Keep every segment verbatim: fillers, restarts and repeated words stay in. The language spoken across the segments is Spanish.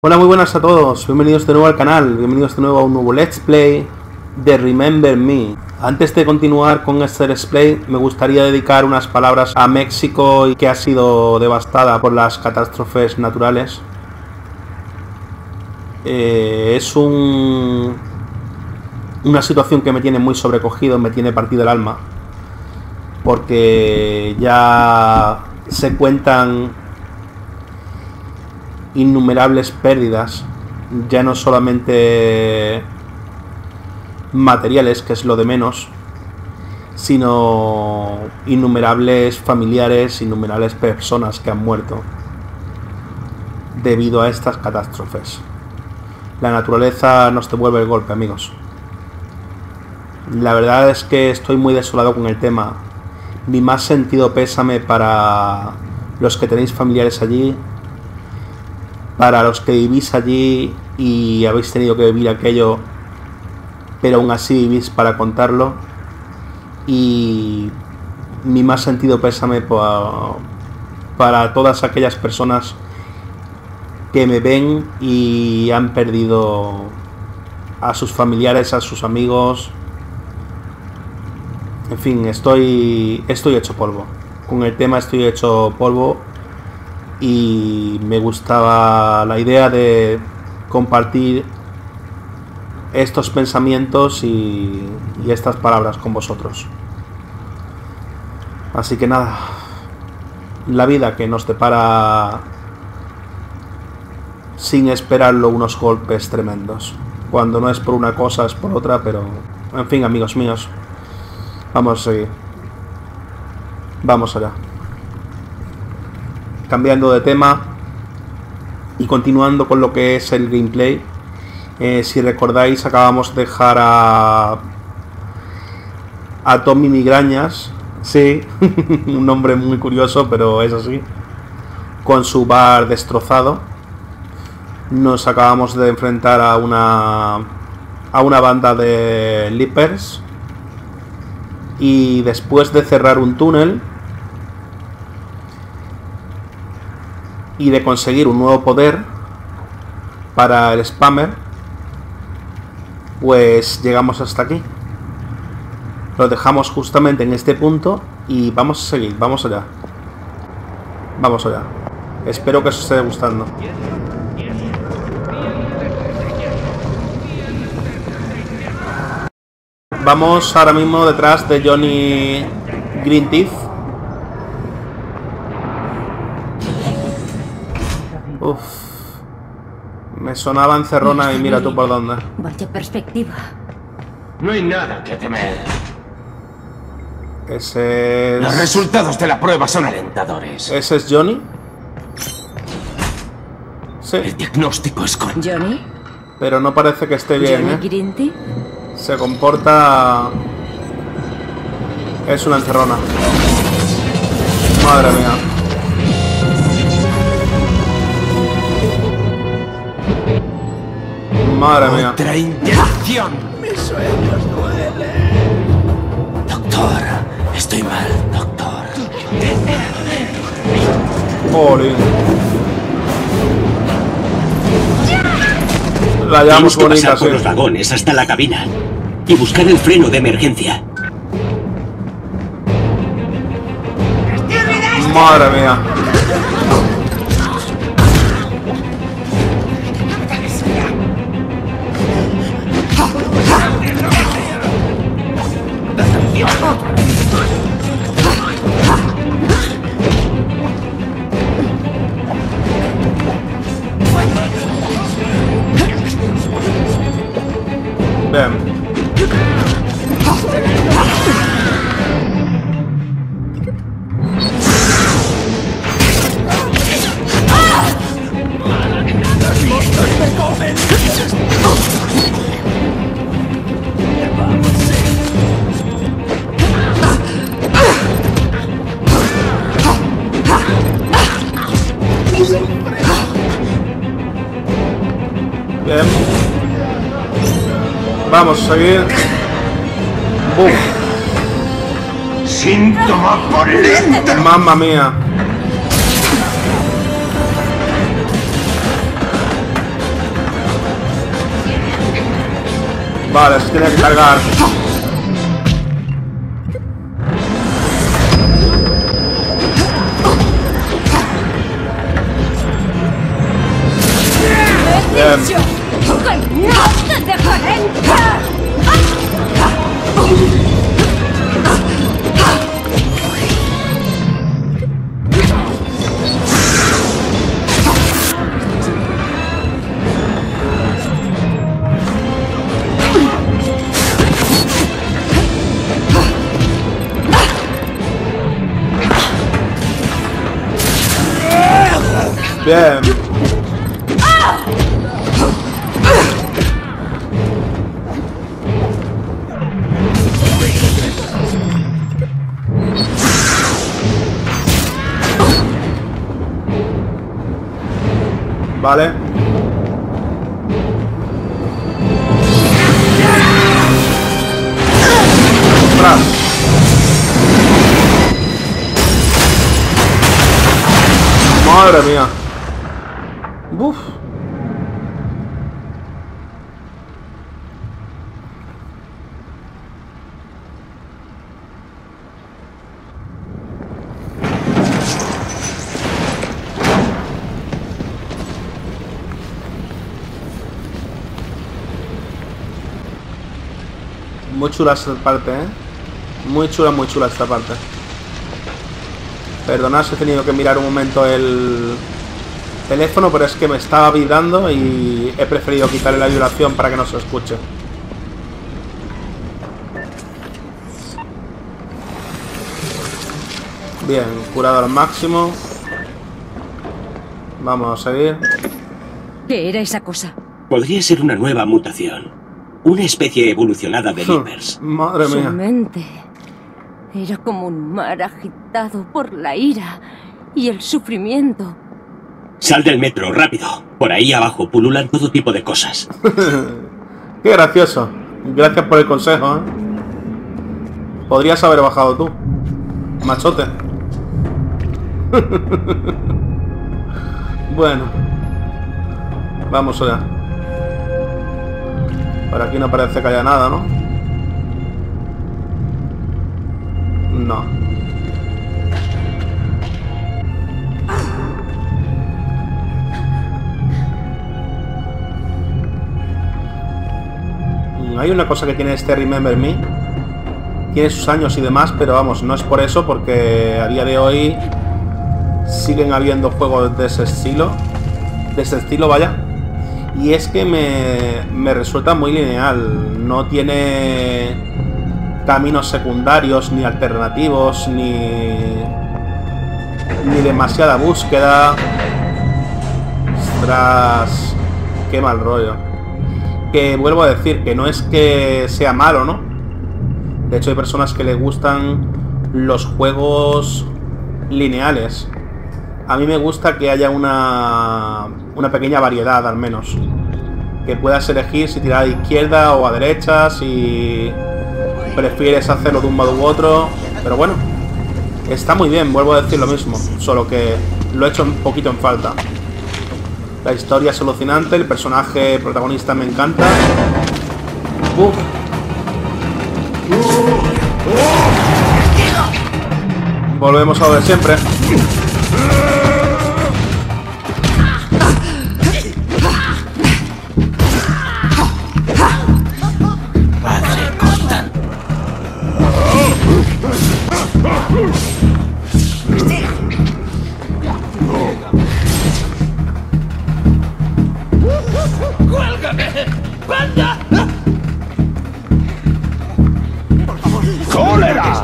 Hola, muy buenas a todos, bienvenidos de nuevo al canal, bienvenidos de nuevo a un nuevo Let's Play de Remember Me. Antes de continuar con este Let's Play, me gustaría dedicar unas palabras a México, que ha sido devastada por las catástrofes naturales. Eh, es un, una situación que me tiene muy sobrecogido, me tiene partido el alma, porque ya se cuentan innumerables pérdidas, ya no solamente materiales, que es lo de menos, sino innumerables familiares, innumerables personas que han muerto debido a estas catástrofes. La naturaleza nos devuelve el golpe, amigos. La verdad es que estoy muy desolado con el tema. Mi más sentido pésame para los que tenéis familiares allí, para los que vivís allí y habéis tenido que vivir aquello, pero aún así vivís para contarlo. Y mi más sentido pésame para todas aquellas personas que me ven y han perdido a sus familiares, a sus amigos. En fin, estoy, estoy hecho polvo. Con el tema estoy hecho polvo. Y me gustaba la idea de compartir estos pensamientos y, y estas palabras con vosotros. Así que nada, la vida que nos depara sin esperarlo unos golpes tremendos. Cuando no es por una cosa es por otra, pero en fin, amigos míos, vamos a seguir. Vamos allá. Cambiando de tema y continuando con lo que es el gameplay, eh, si recordáis, acabamos de dejar a a Tommy Migrañas, sí, un nombre muy curioso, pero es así, con su bar destrozado. Nos acabamos de enfrentar a una a una banda de Leapers y después de cerrar un túnel y de conseguir un nuevo poder para el spammer, pues llegamos hasta aquí. Lo dejamos justamente en este punto y vamos a seguir, vamos allá. Vamos allá. Espero que os esté gustando. Vamos ahora mismo detrás de Johnny Greenteeth. Uf, me sonaba encerrona y mira tú por dónde. Vaya perspectiva. No hay nada que temer. Ese es... Los resultados de la prueba son alentadores. ¿Ese es Johnny? Sí. El diagnóstico es con... ¿Johnny? Pero no parece que esté bien, ¿Johnny ¿eh? Greenteeth? Se comporta... Es una encerrona. Madre mía. Madre mía. Otra inyección. Mis sueños duelen. Doctor, estoy mal, doctor. Jolín. La llevamos Tenemos que bonita, pasar por sí. los vagones hasta la cabina y buscar el freno de emergencia. Madre mía. Bien. Bien. Vamos a seguir. ¡Bum! Síntoma polenta. Mamma mía. Vale, se tiene que cargar. Bien. ¡No te dejaré entrar! Bien. Vale. ¡Ostras! Madre mía. Uf. Muy chula esta parte, ¿eh? Muy chula, muy chula esta parte. Perdonad si he tenido que mirar un momento el teléfono, pero es que me estaba vibrando y he preferido quitarle la vibración para que no se escuche. Bien, curado al máximo. Vamos a seguir. ¿Qué era esa cosa? Podría ser una nueva mutación. Una especie evolucionada de Reapers. Madre Su mía. mente era como un mar agitado por la ira y el sufrimiento. Sal del metro, rápido. Por ahí abajo pululan todo tipo de cosas. Qué gracioso. Gracias por el consejo, ¿eh? Podrías haber bajado tú, machote. Bueno. Vamos allá. Por aquí no parece que haya nada, ¿no? No. Hay una cosa que tiene este Remember Me. Tiene sus años y demás, pero vamos, no es por eso, porque a día de hoy siguen habiendo juegos de ese estilo. De ese estilo, vaya. Y es que me, me resulta muy lineal. No tiene caminos secundarios, ni alternativos, ni, ni demasiada búsqueda. Ostras, qué mal rollo. Que vuelvo a decir que no es que sea malo, ¿no? De hecho hay personas que les gustan los juegos lineales. A mí me gusta que haya una, una pequeña variedad, al menos. Que puedas elegir si tirar a izquierda o a derecha, si prefieres hacerlo de un modo u otro. Pero bueno, está muy bien, vuelvo a decir lo mismo. Solo que lo he hecho un poquito en falta. La historia es alucinante, el personaje protagonista me encanta. Uf. Volvemos a lo de siempre. ¡Cuélgame! ¡Panda! ¡Cólera!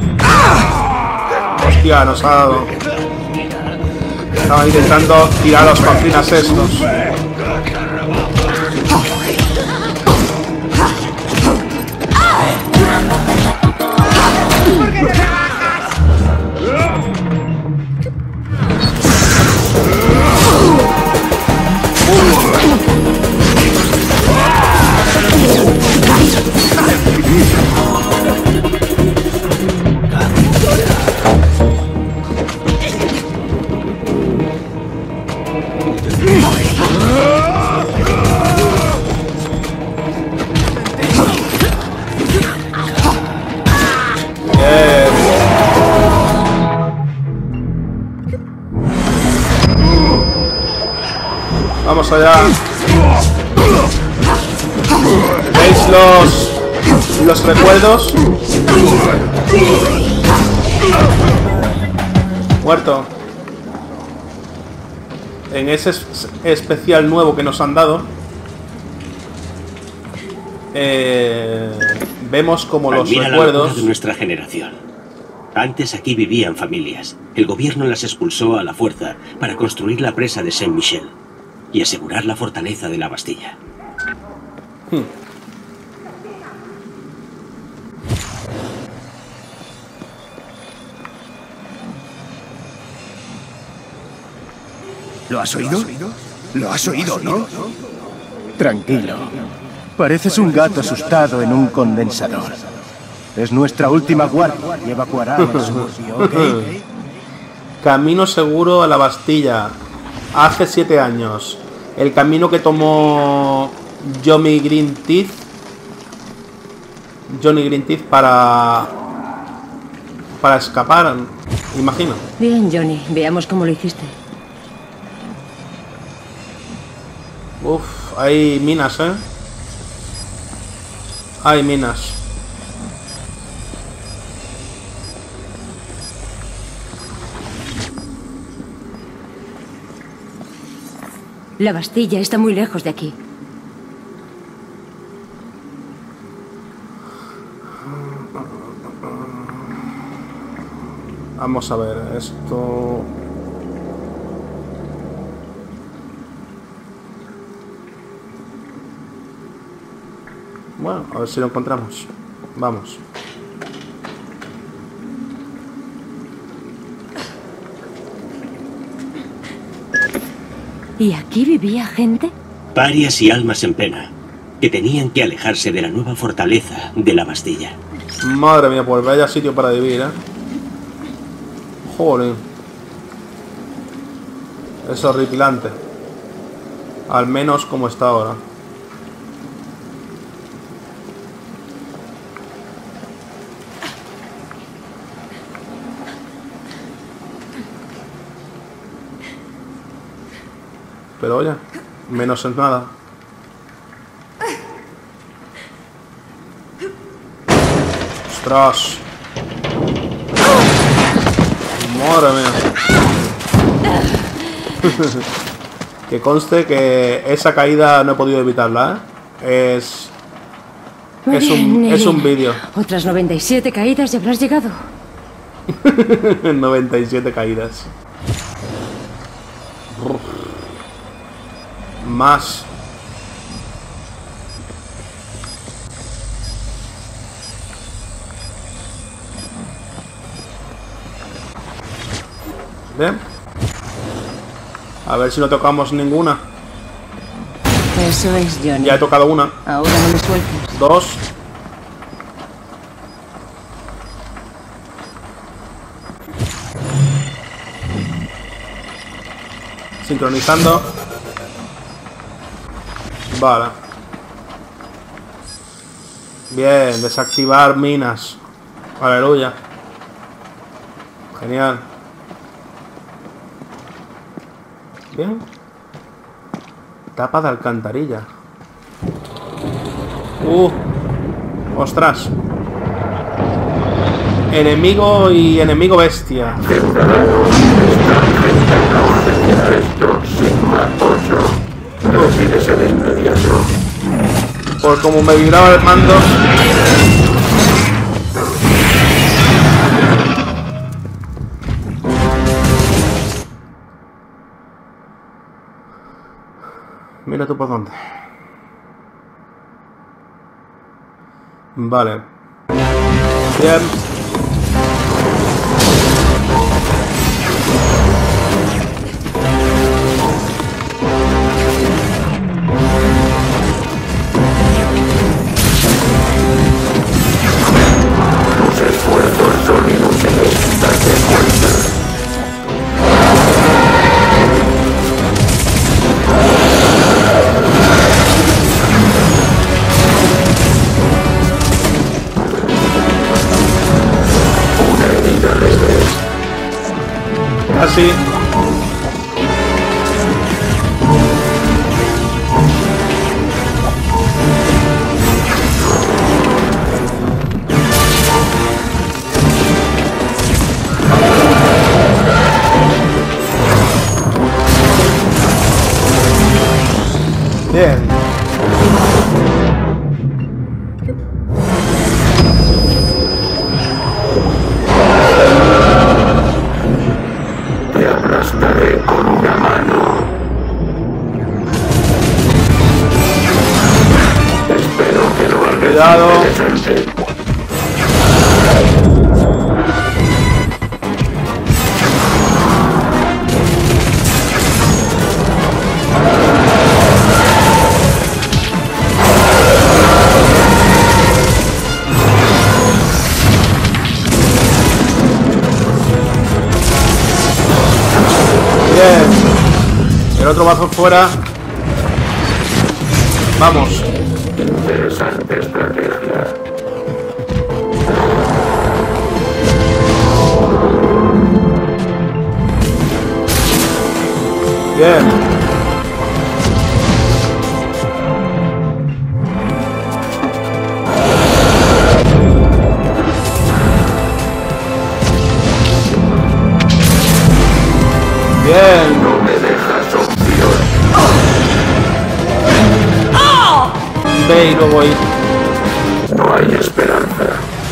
Hostia, nos ha dado. Estaba intentando tirar a los papinas estos. Vamos allá. ¿Veis los, los recuerdos? Muerto. En ese especial nuevo que nos han dado, eh, vemos como los Admira recuerdos... la locura de nuestra generación. Antes aquí vivían familias. El gobierno las expulsó a la fuerza para construir la presa de Saint-Michel y asegurar la fortaleza de la Bastilla. Hmm. ¿Lo has oído? ¿Lo has oído, no? Tranquilo. Pareces un gato asustado en un condensador. Es nuestra última guardia y evacuará el suburbio, ¿ok? Camino seguro a la Bastilla. Hace siete años. El camino que tomó Johnny Greenteeth. Johnny Greenteeth para... Para escapar, imagino. Bien, Johnny. Veamos cómo lo hiciste. Uf, hay minas, ¿eh? Hay minas. La Bastilla está muy lejos de aquí. Vamos a ver, esto... Bueno, a ver si lo encontramos. Vamos. ¿Y aquí vivía gente? Parias y almas en pena, que tenían que alejarse de la nueva fortaleza de la Bastilla. Madre mía, pues vaya sitio para vivir, ¿eh? Joder. Es horripilante. Al menos como está ahora. Pero oye, menos es nada. ¡Ostras! ¡Madre mía! Que conste que esa caída no he podido evitarla, ¿eh? Es... Muy es bien, un, es Neil. un vídeo. Otras noventa y siete caídas y habrás llegado. noventa y siete caídas. Uf. Más. Bien. A ver si no tocamos ninguna. Eso es, Johnny. Ya he tocado una. Ahora no me sueltes. Dos. Sincronizando. Vale. Bien, desactivar minas. Aleluya. Genial. Bien. Tapa de alcantarilla. Uh. Ostras. Enemigo y enemigo bestia. Por como me vibraba el mando. Mira tú por dónde. Vale. Bien. Así. Bien. Te aplastaré con una mano. Espero que lo hagas. Cuidado. Decente. El otro bazo fuera. Vamos. Interesante estrategia. Bien. Bien. No me dejas opción. Ve y luego ahí. No hay esperanza.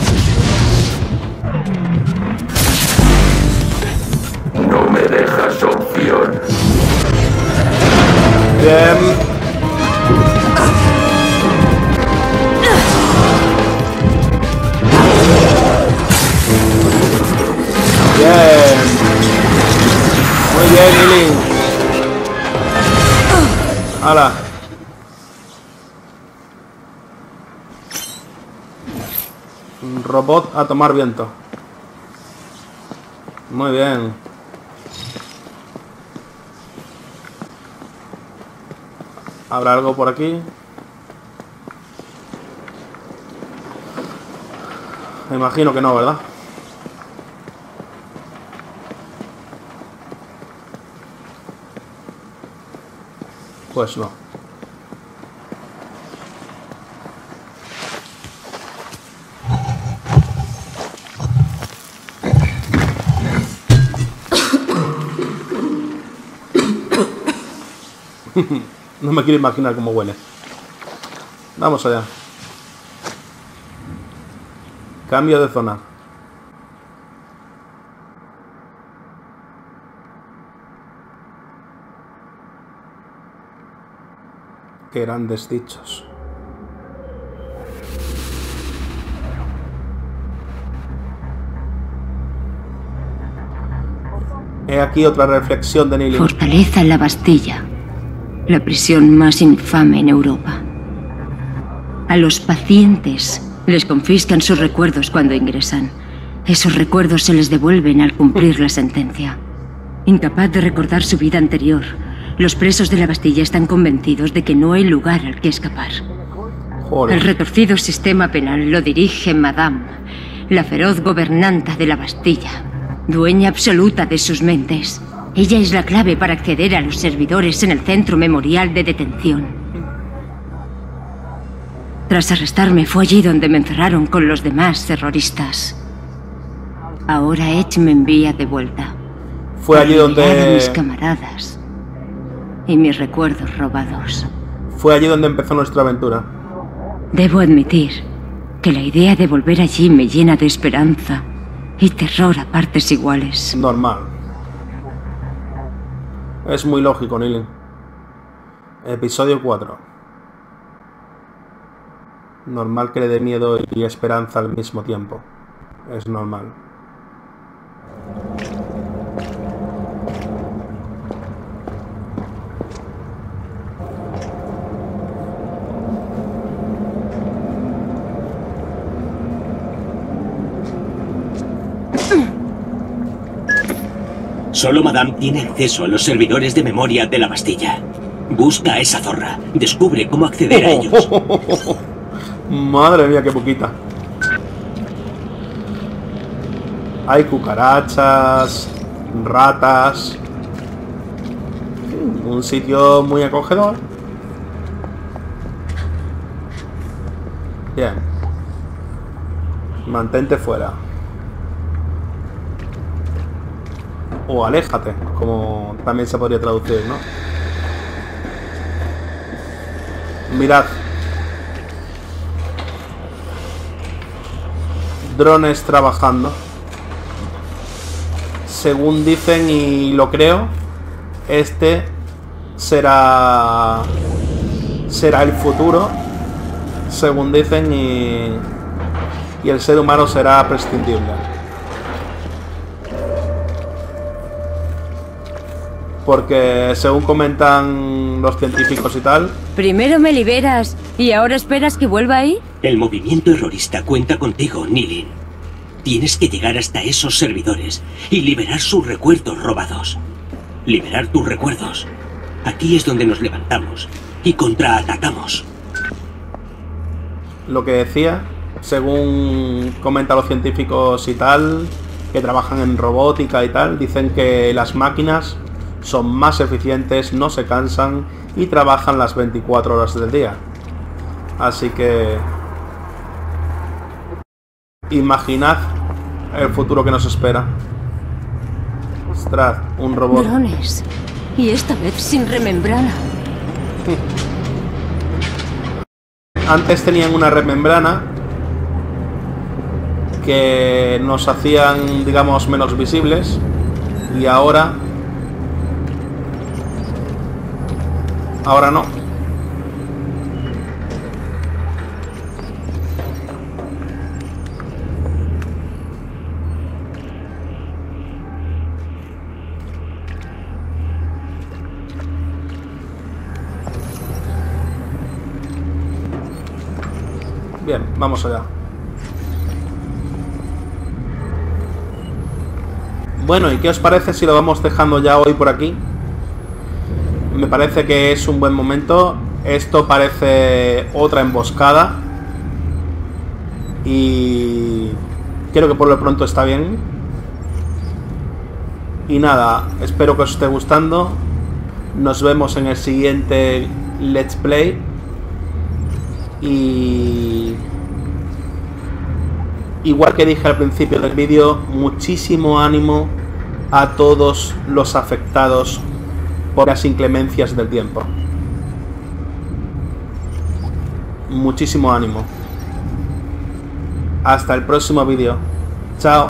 No me dejas opción. Bien. Bien. Muy bien, Lily. ¡Hala! Un robot a tomar viento. Muy bien. ¿Habrá algo por aquí? Me imagino que no, ¿verdad? Pues no. No me quiero imaginar cómo huele. Vamos allá. Cambio de zona. Qué grandes dichos. He aquí otra reflexión de Nili. Fortaleza La Bastilla, la prisión más infame en Europa. A los pacientes les confiscan sus recuerdos cuando ingresan. Esos recuerdos se les devuelven al cumplir la sentencia. Incapaz de recordar su vida anterior, los presos de la Bastilla están convencidos de que no hay lugar al que escapar. Joder. El retorcido sistema penal lo dirige Madame, la feroz gobernanta de la Bastilla, dueña absoluta de sus mentes. Ella es la clave para acceder a los servidores en el centro memorial de detención. Tras arrestarme, fue allí donde me encerraron con los demás terroristas. Ahora Edge me envía de vuelta. Fue allí para liberar a donde... mis camaradas y mis recuerdos robados. Fue allí donde empezó nuestra aventura. Debo admitir que la idea de volver allí me llena de esperanza y terror a partes iguales. Normal. Es muy lógico, Nili. Episodio cuatro. Normal que le dé miedo y esperanza al mismo tiempo. Es normal. Solo Madame tiene acceso a los servidores de memoria de la Bastilla. Busca a esa zorra. Descubre cómo acceder a ellos. Madre mía, qué poquita. Hay cucarachas, ratas. Un sitio muy acogedor. Bien. Mantente fuera. O aléjate, como también se podría traducir, ¿no? Mirad. Drones trabajando. Según dicen, y lo creo, este será será el futuro, según dicen, y, y el ser humano será prescindible. Porque según comentan los científicos y tal... Primero me liberas y ahora esperas que vuelva ahí. El movimiento terrorista cuenta contigo, Nilin. Tienes que llegar hasta esos servidores y liberar sus recuerdos robados. Liberar tus recuerdos. Aquí es donde nos levantamos y contraatacamos. Lo que decía, según comentan los científicos y tal, que trabajan en robótica y tal, dicen que las máquinas son más eficientes, no se cansan y trabajan las veinticuatro horas del día. Así que imaginad el futuro que nos espera. Ostras, un robot. Drones. Y esta vez sin remembrana. Antes tenían una remembrana que nos hacían, digamos, menos visibles, y ahora ahora no. Bien, vamos allá. Bueno, ¿y qué os parece si lo vamos dejando ya hoy por aquí? Me parece que es un buen momento. Esto parece otra emboscada. Y creo que por lo pronto está bien. Y nada, espero que os esté gustando. Nos vemos en el siguiente Let's Play. Y igual que dije al principio del vídeo, muchísimo ánimo a todos los afectados por las inclemencias del tiempo. Muchísimo ánimo. Hasta el próximo vídeo. Chao.